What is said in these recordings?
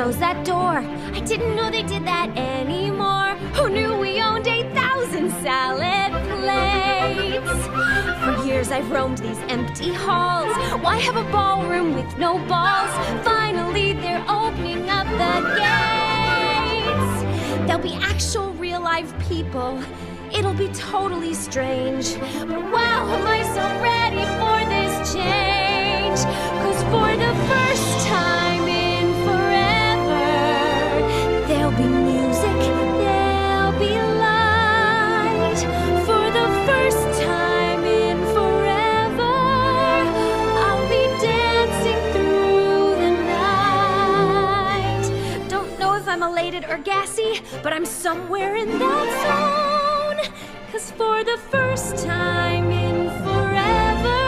close that door. I didn't know they did that anymore. Who knew we owned 8,000 salad plates? For years I've roamed these empty halls. Why have a ballroom with no balls? Finally they're opening up the gates. There'll be actual real live people. It'll be totally strange. But wow, am I so ready for this change? 'Cause for the first time in forever, there'll be music, there'll be light. For the first time in forever, I'll be dancing through the night. Don't know if I'm elated or gassy, but I'm somewhere in that zone. 'Cause for the first time in forever,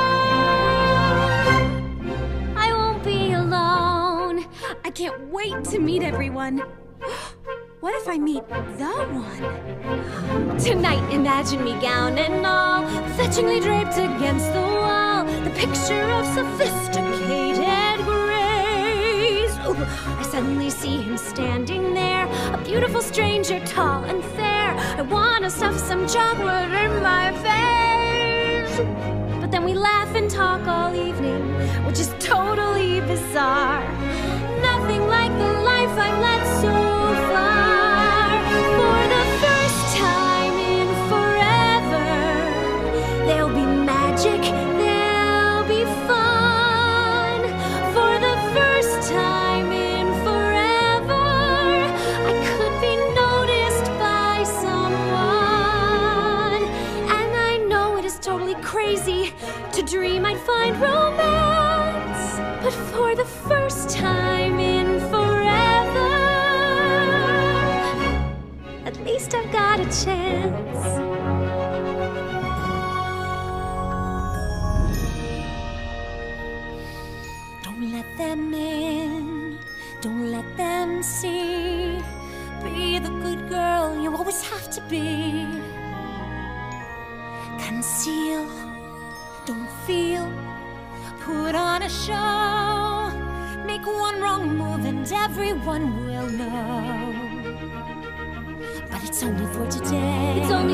I won't be alone. I can't wait to meet everyone. What if I meet the one? Tonight, imagine me gown and all, fetchingly draped against the wall, the picture of sophisticated grace. Ooh, I suddenly see him standing there, a beautiful stranger, tall and fair. I wanna stuff some chocolate in my face. But then we laugh and talk all evening, which is totally bizarre. Nothing like the life I've led so far. For the first time in forever, there'll be magic, there'll be fun. For the first time in forever, I could be noticed by someone. And I know it is totally crazy to dream I'd find romance. But for the first time in forever, at least I've got a chance. Don't let them in, don't let them see. Be the good girl you always have to be. Conceal, don't feel, put on a show. Make one wrong move and everyone will know. But it's only for today. It's only